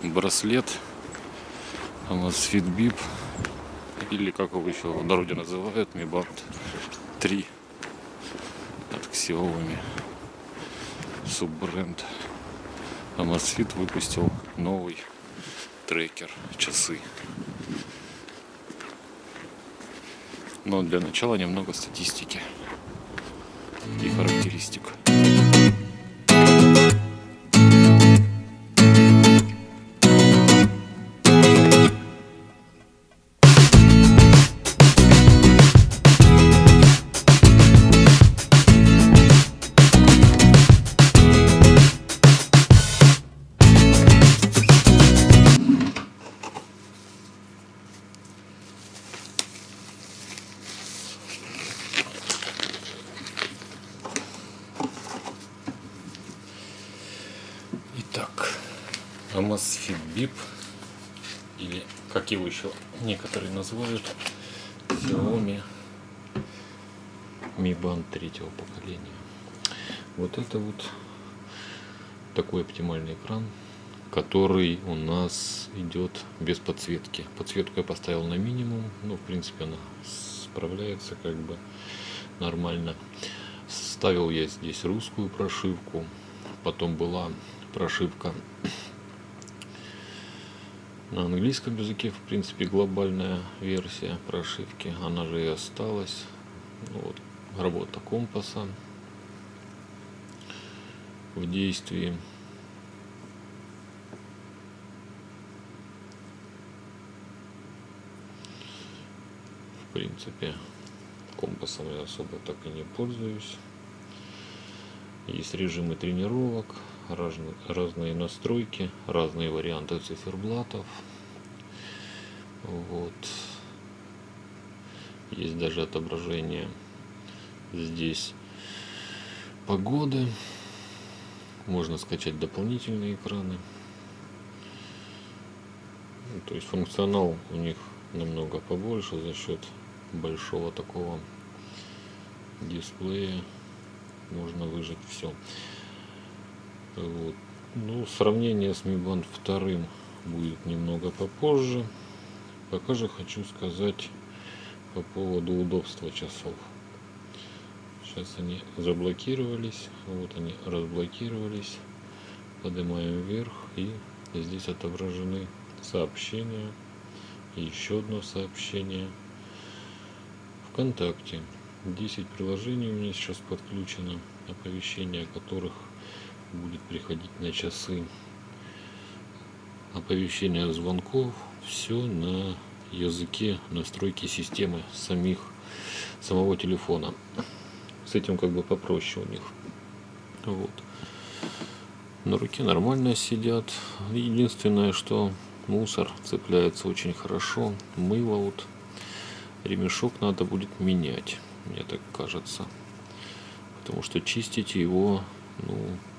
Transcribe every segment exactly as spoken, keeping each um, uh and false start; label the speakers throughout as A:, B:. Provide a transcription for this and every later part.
A: браслет Amazfit бип, или как его еще в народе называют, Mi Band три от Xiaomi. Суббренд Amazfit выпустил новый трекер, часы. Но для начала немного статистики и характеристик. Итак, Amazfit бип, или как его еще некоторые называют, Xiaomi Mi Band третьего поколения. Вот это вот такой оптимальный экран, который у нас идет без подсветки. Подсветку я поставил на минимум, но в принципе она справляется как бы нормально. Ставил я здесь русскую прошивку, потом была прошивка на английском языке, в принципе глобальная версия прошивки, она же и осталась. Ну, вот, работа компаса в действии. В принципе компасом я особо так и не пользуюсь. Есть режимы тренировок, разные, разные настройки, разные варианты циферблатов. Вот. Есть даже отображение здесь погоды. Можно скачать дополнительные экраны. То есть функционал у них намного побольше за счет большого такого дисплея. Можно выжать все. Вот. Ну, сравнение с Mi Band два будет немного попозже. Пока же хочу сказать по поводу удобства часов. Сейчас они заблокировались. Вот они разблокировались. Поднимаем вверх, и здесь отображены сообщения. И еще одно сообщение. ВКонтакте. десять приложений у меня сейчас подключено, оповещение о которых будет приходить на часы. Оповещение звонков, все на языке настройки системы самих самого телефона. С этим как бы попроще у них. Вот. На руке нормально сидят. Единственное, что мусор цепляется очень хорошо. Мыло вот. Ремешок надо будет менять, мне так кажется. Потому что чистить его, ну,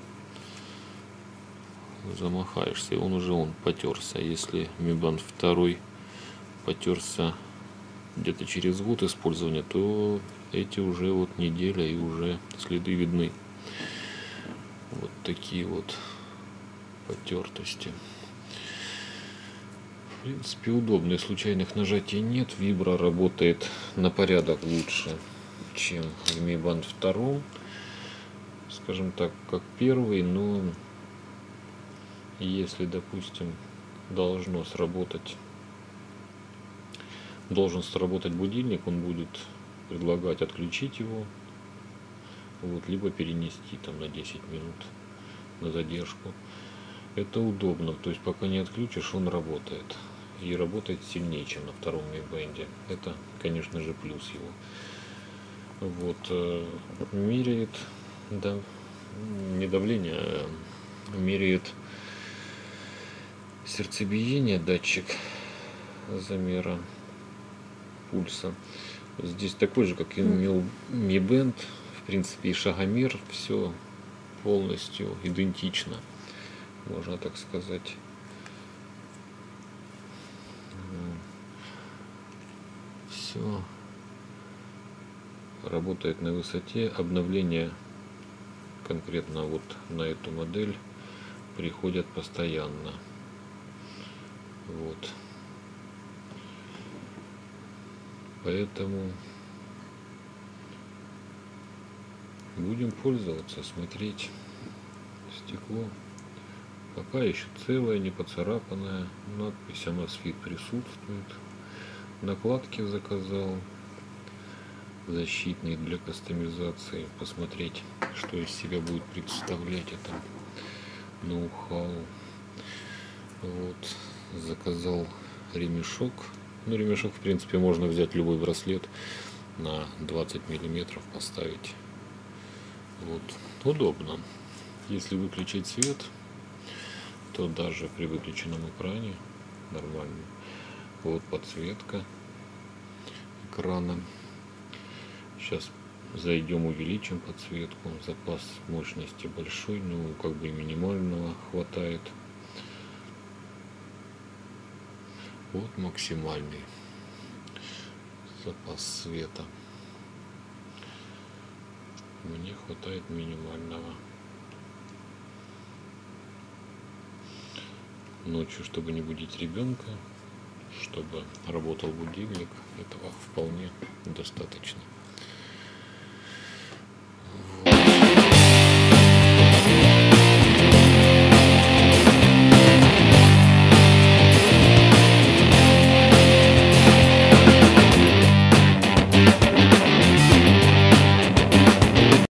A: замахаешься. И он уже он потерся. Если Mi Band два потерся где-то через год использования, то эти уже вот неделя и уже следы видны. Вот такие вот потертости. В принципе удобно, случайных нажатий нет. Вибра работает на порядок лучше, чем в Mi Band два. Скажем так, как первый, но если, допустим, должно сработать, должен сработать будильник, он будет предлагать отключить его, вот, либо перенести там на десять минут на задержку. Это удобно, то есть пока не отключишь, он работает. И работает сильнее, чем на втором Mi Band. Это, конечно же, плюс его. Вот, э, меряет, да, не давление, а меряет сердцебиение, датчик замера пульса. Здесь такой же, как и Mi Band, в принципе, и шагомер, все полностью идентично, можно так сказать. Все работает на высоте. Обновления конкретно вот на эту модель приходят постоянно. Вот. Поэтому будем пользоваться, смотреть стекло. Пока еще целое, не поцарапанное. Надпись Amazfit присутствует. Накладки заказал защитные для кастомизации. Посмотреть, что из себя будет представлять это ноу-хау. Вот. Заказал ремешок. Ну, ремешок, в принципе, можно взять любой браслет на двадцать миллиметров, поставить. Вот. Удобно. Если выключить свет, то даже при выключенном экране нормально. Вот подсветка экрана. Сейчас зайдем, увеличим подсветку. Запас мощности большой, но как бы и минимального хватает. Вот максимальный запас света. Мне хватает минимального. Ночью, чтобы не будить ребенка, чтобы работал будильник, этого вполне достаточно.